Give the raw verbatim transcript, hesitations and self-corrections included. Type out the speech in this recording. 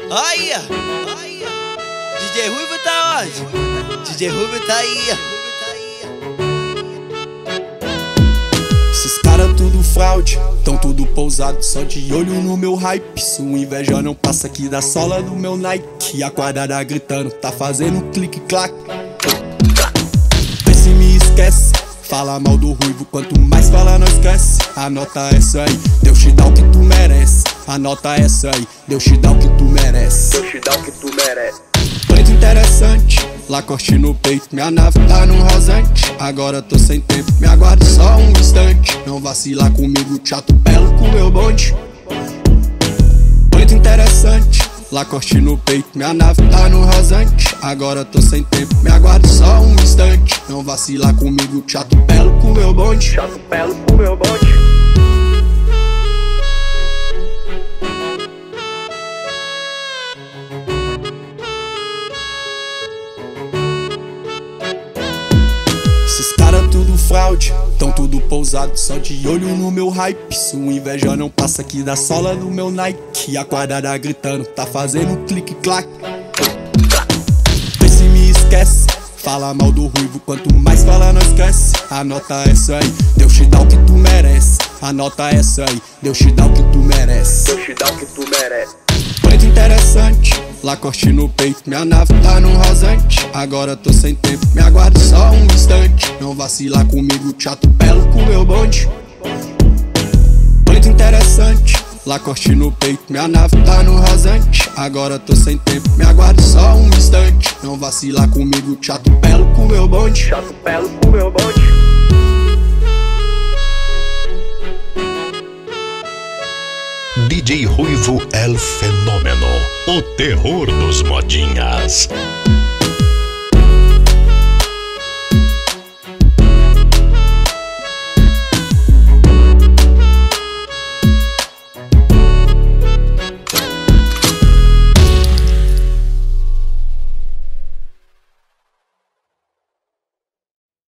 Aí, aí, D J Ruivo tá onde? D J Ruivo tá aí. Esses caras tudo fraude, tão tudo pousado, só de olho no meu hype. Sua inveja não passa aqui da sola do meu Nike. E a quadrada gritando, tá fazendo clique-clac. Vê se me esquece, fala mal do Ruivo, quanto mais fala nós cresce. Anota essa aí, Deus te dá o que tu merece. Anota essa aí, Deus te dá o que tu merece. Deus te dá o que tu merece. Preto interessante, Lacoste no peito, minha nave tá num rasante. Agora tô sem tempo, me aguarde só um instante. Não vacila comigo, te atropelo com meu bonde. Preto interessante, Lacoste no peito, minha nave tá num rasante. Agora tô sem tempo, me aguarde só um instante. Não vacila comigo, te atropelo com meu bonde. Te atropelo com meu bonde. Esses caras tudo fraude, tão tudo pousado, só de olho no meu hype. Sua inveja não passa aqui da sola do meu Nike. E a quadrada gritando, tá fazendo clique-clac. Vê se me esquece, fala mal do Ruivo, quanto mais fala nós cresce. Anota essa aí, Deus te dá o que tu merece. Anota essa aí, Deus te dá o que tu merece. Deus te dá o que tu merece. Preto interessante, Lacoste no peito, minha nave tá num rasante. Agora tô sem tempo, me aguarde só um instante. Não vacila comigo, te atropelo com meu bonde. Preto interessante, Lacoste no peito, minha nave tá num rasante. Agora tô sem tempo, me aguarde só um instante. Não vacila comigo, te atropelo com meu bonde. Te atropelo com meu bonde. D J Ruivo El Fenômeno, o terror dos modinhas.